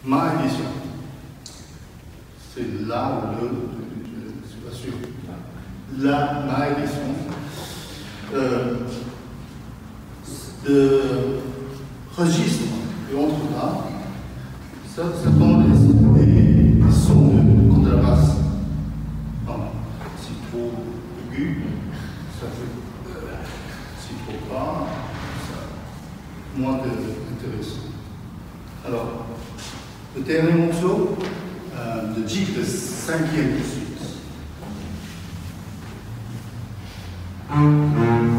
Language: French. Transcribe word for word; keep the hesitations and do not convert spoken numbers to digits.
ma édition. C'est là ou le, je ne suis pas sûr. La, ma édition. Euh, de registre et orthographe, ça, ça donne des, des, des sons de contrebasse. Non, si trop aigu, ça fait euh, si trop bas, ça, moins intéressant. Alors, le dernier morceau euh, de Gigue, le cinquième de suite.